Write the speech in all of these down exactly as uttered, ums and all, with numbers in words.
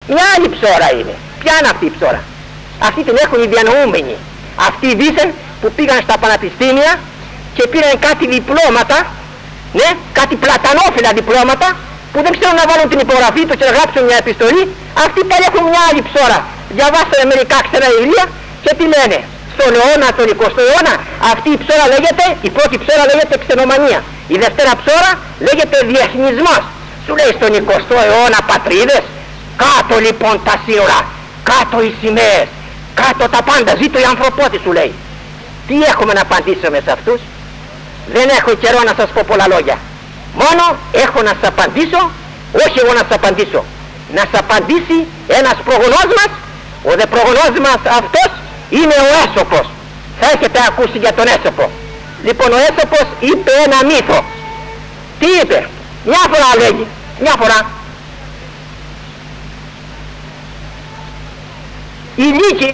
Μια άλλη ψώρα είναι. Ποια είναι αυτή η ψώρα? Αυτή την έχουν οι διανοούμενοι. Αυτοί δήθεν που πήγαν στα πανεπιστήμια και πήραν κάτι διπλώματα, ναι, κάτι πλατανόφυλλα διπλώματα, που δεν ξέρουν να βάλουν την υπογραφή του και να γράψουν μια επιστολή. Αυτοί πάλι έχουν μια άλλη ψώρα. Διαβάσανε μερικά ξένα βιβλία και τι λένε? Στον αιώνα, τον εικοστό αιώνα, αυτή η ψώρα λέγεται, η πρώτη ψώρα λέγεται ξενομανία. Η δευτέρα ψώρα λέγεται διεθνισμός. Σου λέει στον εικοστό αιώνα πατρίδες, κάτω λοιπόν τα σύνορα, κάτω οι σημαίες, κάτω τα πάντα, ζήτω η ανθρωπότητα, σου λέει. Τι έχουμε να απαντήσουμε σε αυτούς? Δεν έχω καιρό να σας πω πολλά λόγια. Μόνο έχω να σας απαντήσω, όχι εγώ να σας απαντήσω, να σας απαντήσει ένας προγονός μας. Ο δε προγονός μας αυτός είναι ο Έσωπος. Θα έχετε ακούσει για τον Έσωπο. Λοιπόν, ο Έσωπος είπε ένα μύθο. Τι είπε? Μια φορά λέγει, μια φορά οι λύκοι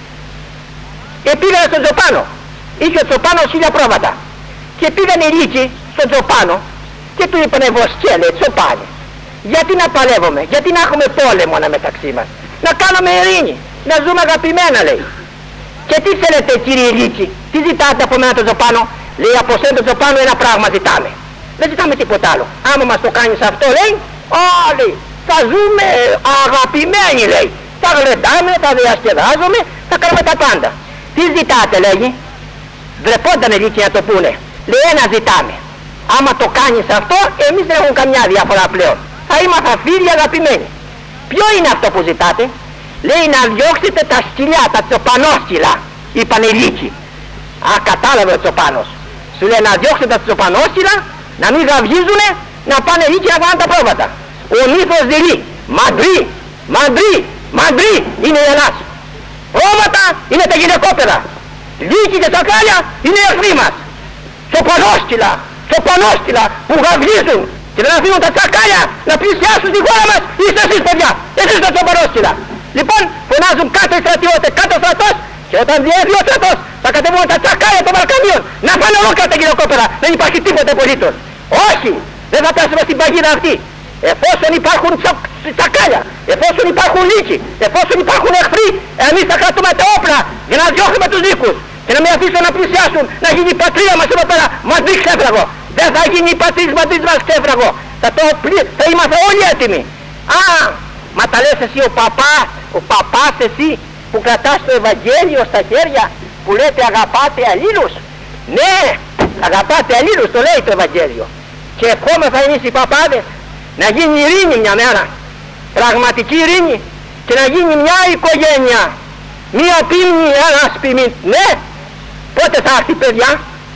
επήγανε στον Τζοπάνο. Είχε ο Τζοπάνος χίλια πρόβατα και πήγαν οι λύκοι στον Τζοπάνο και του είπανε, βοσκέλε, Τζοπάνε, γιατί να παλεύουμε, γιατί να έχουμε πόλεμο να μεταξύ μας, να κάνουμε ειρήνη, να ζούμε αγαπημένα, λέει. Και τι θέλετε, κύριε λύκοι, τι ζητάτε από μένα το Τζοπάνο? Λέει, από σένα το Τζοπάνο ένα πράγμα ζητάμε, δεν ζητάμε τίποτα άλλο. Άμα μας το κάνεις αυτό, λέει, όλοι θα ζούμε αγαπημένοι, λέει. Θα γλεντάμε, θα διασκεδάζουμε, θα κάνουμε τα πάντα. Τι ζητάτε, λέγει? Βρεπόντανε λύκοι να το πούνε. Λέει, ένα ζητάμε. Άμα το κάνεις αυτό, εμείς δεν έχουμε καμιά διαφορά πλέον. Θα είμαστε φίλοι αγαπημένοι. Ποιο είναι αυτό που ζητάτε? Λέει, να διώξετε τα σκυλιά, τα τσοπανόσκυλα. Είπανε οι λύκοι. Α, κατάλαβε ο Τσοπάνος. Σου λέει, να διώξετε τα τσοπανόσκυλα, να μην γαυγίζουνε, να πάνε λύκοι να κάνουν τα πρόβατα. Ο μύθος δειλεί. Μαντρί, μαντρί, μαντρί είναι η Ελλάς. Πρόβατα είναι τα γυναικόπαιδα. Λύκοι και τσακάλια είναι οι εχθροί μας. Τσοπανόσκυλα, τσοπανόσκυλα που γαυγίζουν και δεν αφήνουν τα τσακάλια να πλησιάσουν τη χώρα μας, είστε εσείς, παιδιά, εσείς τα τσοπανόσκυλα. Λοιπόν, φωνάζουν κάτω οι στρατιώτες, κάτω ο στρατός, και όταν διέρθει ο στρατός θα κατεβούν τα τσακάλια των Βαλκανίων, να πάνε ολόκληρα τα γυναικόπαιδα, δεν υπάρχει τίποτα απολύτως. Όχι, δεν θα πέσουμε στην παγίδα αυτή. Εφόσον υπάρχουν τσακάλια, εφόσον υπάρχουν λύκοι, εφόσον υπάρχουν εχθροί, εμείς θα κρατούμε τα όπλα για να διώχνουμε τους λύκους και να μην αφήσουν να πλησιάσουν, να γίνει η πατρίδα μας εδώ πέρα μαντρί ξέφραγο. Δεν θα γίνει η πατρίδα μαντρί μας ξέφραγο. Θα, το, θα είμαστε όλοι έτοιμοι. Α, μα τα λες εσύ ο παπάς, ο παπάς εσύ που κρατάς το Ευαγγέλιο στα χέρια, που λέτε αγαπάτε αλλήλους? Ναι, αγαπάτε αλλήλους, το λέει το Ευαγγέλιο. Και ευχόμεθα εμείς οι παπάδες να γίνει ειρήνη μια μέρα, πραγματική ειρήνη, και να γίνει μια οικογένεια, μια πίμνη, ένας ποιμήν. Ναι, πότε θα έρθει, παιδιά?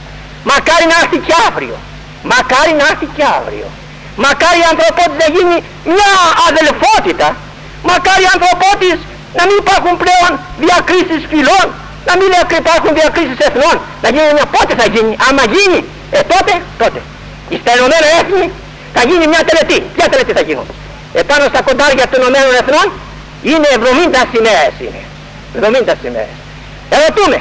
Μακάρι να έρθει και αύριο, μακάρι να έρθει και αύριο. Μακάρι η ανθρωπότης να γίνει μια αδελφότητα, μακάρι οι ανθρωπότης να μην υπάρχουν πλέον διακρίσεις φυλών, να μην υπάρχουν διακρίσεις εθνών, να γίνει μια. Πότε θα γίνει? Άμα γίνει, ε τότε, τότε στα Ηνωμένα Έθνη θα γίνει μια τελετή. Ποια τελετή θα γίνουν? Επάνω στα κοντάρια των Ηνωμένων Εθνών είναι εβδομήντα σημαίες, είναι εβδομήντα σημαίες. Ερωτούμε,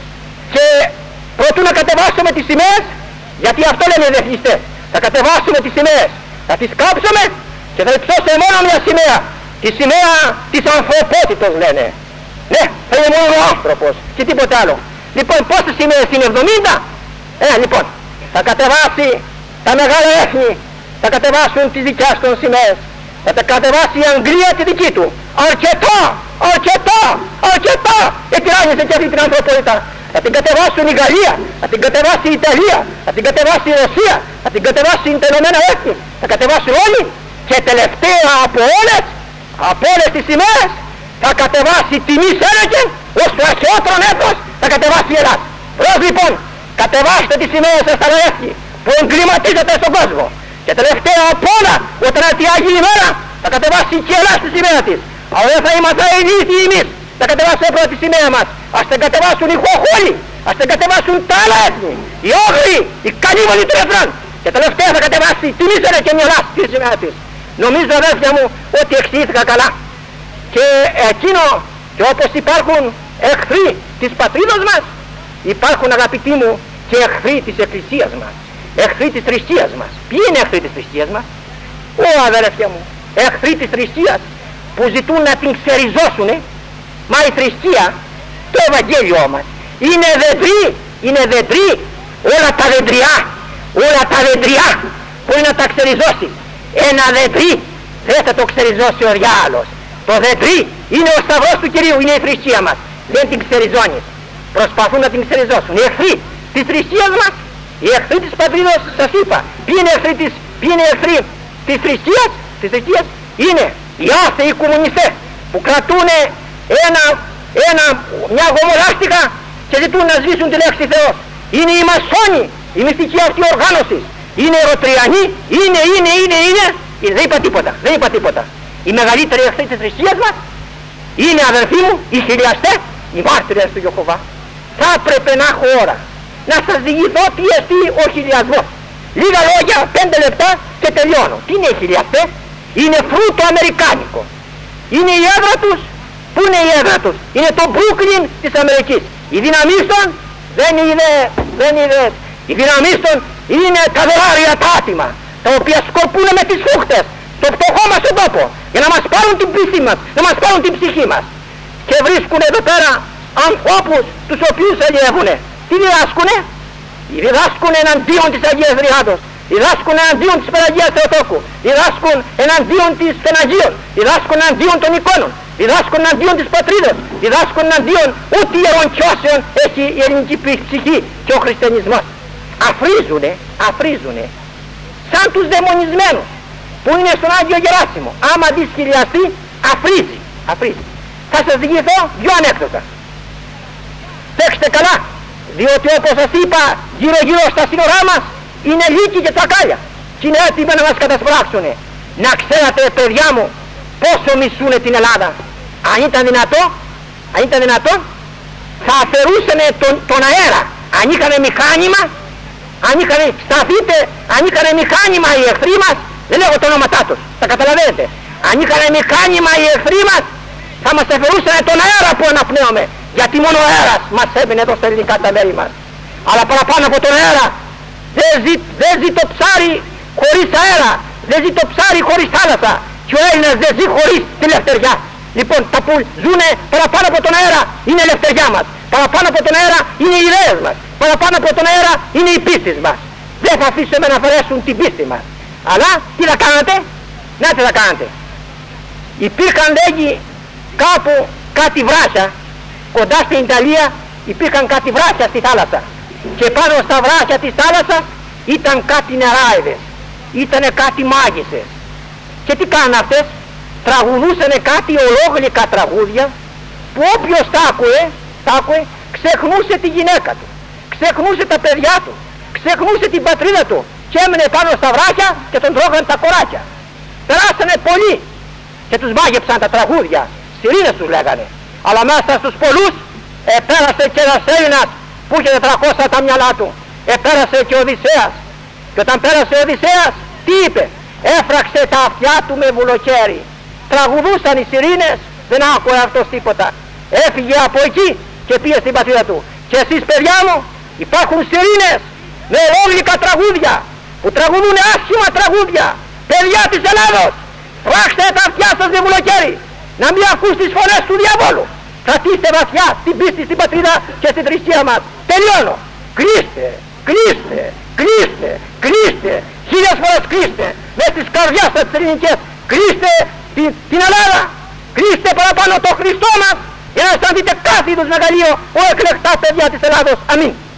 και προτού να κατεβάσουμε τις σημαίες, γιατί αυτό λένε οι δεθνιστές, θα κατεβάσουμε τις σημαίες, θα τις κάψουμε και θα υψώσουμε μόνο μια σημαία, τη σημαία της ανθρωπότητος, λένε. Ναι, θα είναι μόνο ο άνθρωπος και τίποτε άλλο. Λοιπόν, πόσες σημαίες είναι? εβδομήντα. Ε, λοιπόν, θα κατεβάσει τα μεγάλα έθνη, θα κατεβάσουν τις δικιάς των σημαίες, θα τα κατεβάσει η Αγγλία τη δική του. Αρκετά, αρκετά, αρκετά ετυράνισε και αυτή την ανθρωπότητα. Θα την κατεβάσουν η Γαλλία, θα την κατεβάσει η Ιταλία, θα την κατεβάσει η Ρωσία, θα την κατεβάσει τα Ηνωμένα Έθνη, θα κατεβάσουν όλοι, και τελευταία από όλες, από όλες τις σημαίες, θα κατεβάσει τιμή Σένεκεν, ως το αρχαιότερο έθνος, θα κατεβάσει η Ελλάδα. Ρως λοιπόν, κατεβάστε τις σημαίες σας στα έθνη που εγκληματίζεται στον κόσμο. Και τελευταία απ' όλα, όταν έρθει η Άγιη ημέρα, θα κατεβάσει και η Ελλάδα στη σημαία της. Αλλά δεν θα είμαστε ηλίθιοι εμείς, θα κατεβάσουμε πρώτα τη σημαία μας. Ας την κατεβάσουν οι Χοχόλοι, ας την κατεβάσουν τα άλλα έθνη, οι Όγροι, οι Κανίβαλοι του Εθρών. Και τελευταία θα κατεβάσει την ίσερα και η Ελλάδα στη σημαία της. Νομίζω, αδέρφια μου, ότι εξηγήθηκα καλά. Και εκείνο, και όπως υπάρχουν εχθροί της πατρίδος μας, υπάρχουν, αγαπητοί μου, και εχθροί της Εκκλησίας μας, εχθροί της θρησκείας μας. Ποιοι είναι εχθροί της θρησκείας μας? Ω, αδέρφια μου, εχθροί της θρησκείας που ζητούν να την ξεριζώσουν, μα η θρησκεία, το Ευαγγέλιό μας, είναι δεντρί, είναι δεντρί, όλα τα δεντριά, όλα τα δεντριά μπορεί να τα ξεριζώσει. Ένα δεντρί δεν θα το ξεριζώσει ο διάολος. Το δεντρί είναι ο σταυρός του Κυρίου, είναι η θρησκεία μας. Δεν την ξεριζώνεις. Προσπαθούν να την ξεριζώσουν. Οι εχθροί της θρησκείας μας, οι εχθροί της πατρίδος, σας είπα, ποιοι είναι εχθροί της, ποιοι είναι εχθροί της θρησκείας, της θρησκείας, είναι οι άθεοι κομμουνιστές που κρατούν ένα, ένα, μια γομολάστικα και ζητούν να σβήσουν τη λέξη Θεός. Είναι οι μασόνοι, η μυστική αυτή οργάνωση. Είναι οι ροτριανοί, είναι, είναι, είναι, είναι. Δεν είπα τίποτα, δεν είπα τίποτα. Οι μεγαλύτεροι εχθροί της θρησκείας μας είναι, αδερφοί μου, οι χιλιαστές, οι μάρτυρες του Ιεχωβά. Θα έπρεπε να έχω ώρα να σας διηγηθώ τι εστί ο χιλιασμός. Λίγα λόγια, πέντε λεπτά και τελειώνω. Τι είναι οι χιλιαστές? Είναι φρούτο αμερικάνικο. Είναι η έδρα τους. Πού είναι η έδρα τους? Είναι το Brooklyn της Αμερικής. Οι δυναμίστων δεν είναι, δεν είναι, οι δυναμίστων είναι τα δολάρια τα άτιμα, τα οποία σκορπούν με τις φούχτες το φτωχό μας τον τόπο, για να μας πάρουν την πίστη μας, να μας πάρουν την ψυχή μας. Και βρίσκουν εδώ πέρα ανθρώπους τους οποίους αλλιεύουνε. Τι διδάσκουνε? Διδάσκουν εναντίον της Αγίας Τριάδος, διδάσκουν εναντίον της Παναγίας Θεοτόκου, διδάσκουν εναντίον της Στεναγίων, διδάσκουν εναντίον των εικόνων, διδάσκουν εναντίον της πατρίδας, διδάσκουν εναντίον ούτε ιερών κιώσεων έχει η ελληνική ψυχή και ο χριστιανισμός. Αφρίζουνε, αφρίζουνε σαν τους δαιμονισμένους που είναι στον Άγιο Γεράσιμο. Άμα δεις χιλιαστή, αφρίζει, αφρίζει. Θα σας διηγηθώ δυο ανέκδοτα. Παίξτε καλά, διότι όπως σας είπα, γύρω γύρω στα σύνορά μας είναι λύκοι και τσακάλια και είναι έτοιμοι να μας κατασπράξουνε. Να ξέρατε, παιδιά μου, πόσο μισούνε την Ελλάδα. Αν ήταν δυνατό, αν ήταν δυνατό, θα αφαιρούσανε τον, τον αέρα. Αν είχανε μηχάνημα, αν είχανε, σταθείτε, αν είχανε μηχάνημα οι εχθροί μας, δεν λέγω τα ονόματά τους, τα καταλαβαίνετε. Αν είχανε μηχάνημα οι εχθροί μας, θα μας αφαιρούσανε τον αέρα που αναπνέουμε. Γιατί μόνο ο αέρας μας έμεινε εδώ στα ελληνικά τα μέρη μας. Αλλά παραπάνω από τον αέρα δεν ζει, δεν ζει το ψάρι χωρίς αέρα, δεν ζει το ψάρι χωρίς θάλασσα και ο Έλληνας δεν ζει χωρίς τη λευτεριά. Λοιπόν, τα που ζουνε παραπάνω από τον αέρα είναι η ελευθεριά μας, παραπάνω από τον αέρα είναι οι ιδέες μας, παραπάνω από τον αέρα είναι η πίστη μας. Δεν θα αφήσουμε να αφαιρέσουν την πίστη μας. Αλλά τι θα κάνετε? Να τι θα κάνετε? Υπήρχαν, λέγει, κάπου κάτι βράσια κοντά στην Ιταλία, υπήρχαν κάτι βράσια στη θάλασσα και πάνω στα βράσια της θάλασσας ήταν κάτι νεράιδες, ήτανε κάτι μάγισσες. Και τι κάνουν αυτές? Τραγουδούσανε κάτι ολόγλυκα τραγούδια που όποιος τα άκουε, τα άκουε, ξεχνούσε τη γυναίκα του, ξεχνούσε τα παιδιά του, ξεχνούσε την πατρίδα του και έμενε πάνω στα βράχια και τον τρώγαν τα κοράκια. Περάσανε πολλοί και τους μάγεψαν τα τραγούδια, σιρήνες τους λέγανε. Αλλά μέσα στους πολλούς επέρασε και ένας Έλληνας που είχε τετρακόσια τα μυαλά του. Επέρασε και ο Οδυσσέας. Και όταν πέρασε ο Οδυσσέας, τι είπε? Έφραξε τα αυτιά του με βουλοκαίρι. Τραγουδούσαν οι σιρήνες, δεν άκουε αυτός τίποτα. Έφυγε από εκεί και πήγε στην πατρίδα του. Και εσείς, παιδιά μου, υπάρχουν σιρήνες με ολόγλυκα τραγούδια που τραγουδούν άσχημα τραγούδια. Παιδιά της Ελλάδος, φράξτε τα αυτιά σας με βουλοκαίρι, να μην ακούς τις φωνές του διαβόλου. Κρατήστε βαθιά την πίστη στην πατρίδα και στην θρησκεία μας. Τελειώνω. Κλείστε, κλείστε, κλείστε, κλείστε, χίλιες φορές κλείστε μες στις καρδιάς σας τις ελληνικές. Κλείστε την, την Ελλάδα, κλείστε παραπάνω το Χριστό μας για να αισθανθείτε κάθε είδους μεγαλείο ο εκλεκτά παιδιά της Ελλάδος. Αμήν.